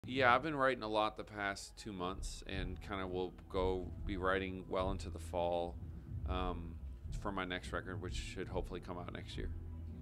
Yeah, I've been writing a lot the past 2 months, and kind of will be writing well into the fall for my next record, which should hopefully come out next year.